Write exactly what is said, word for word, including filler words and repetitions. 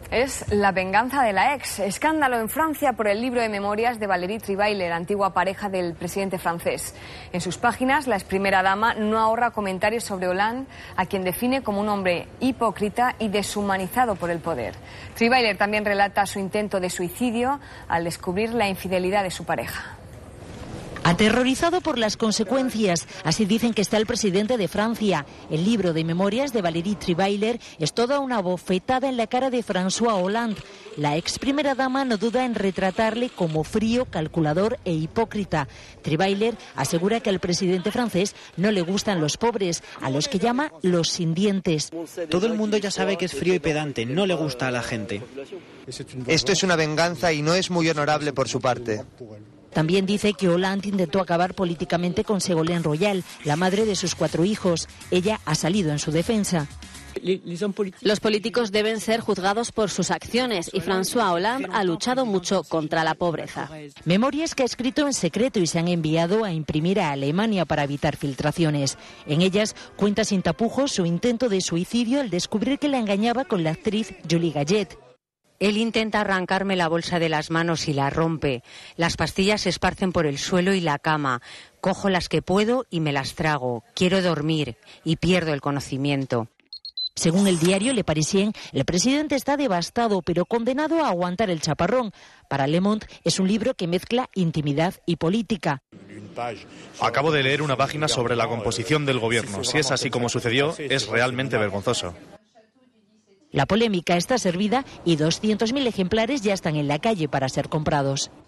Es la venganza de la ex. Escándalo en Francia por el libro de memorias de Valérie Trierweiler, antigua pareja del presidente francés. En sus páginas, la ex primera dama no ahorra comentarios sobre Hollande, a quien define como un hombre hipócrita y deshumanizado por el poder. Trierweiler también relata su intento de suicidio al descubrir la infidelidad de su pareja. Aterrorizado por las consecuencias, así dicen que está el presidente de Francia. El libro de memorias de Valérie Trierweiler es toda una bofetada en la cara de François Hollande. La ex primera dama no duda en retratarle como frío, calculador e hipócrita. Trierweiler asegura que al presidente francés no le gustan los pobres, a los que llama los sin dientes. Todo el mundo ya sabe que es frío y pedante, no le gusta a la gente. Esto es una venganza y no es muy honorable por su parte. También dice que Hollande intentó acabar políticamente con Ségolène Royal, la madre de sus cuatro hijos. Ella ha salido en su defensa. Los políticos deben ser juzgados por sus acciones y François Hollande ha luchado mucho contra la pobreza. Memorias que ha escrito en secreto y se han enviado a imprimir a Alemania para evitar filtraciones. En ellas cuenta sin tapujos su intento de suicidio al descubrir que la engañaba con la actriz Julie Gallet. Él intenta arrancarme la bolsa de las manos y la rompe. Las pastillas se esparcen por el suelo y la cama. Cojo las que puedo y me las trago. Quiero dormir y pierdo el conocimiento. Según el diario Le Parisien, el presidente está devastado, pero condenado a aguantar el chaparrón. Para Le Monde es un libro que mezcla intimidad y política. Acabo de leer una página sobre la composición del gobierno. Si es así como sucedió, es realmente vergonzoso. La polémica está servida y doscientos mil ejemplares ya están en la calle para ser comprados.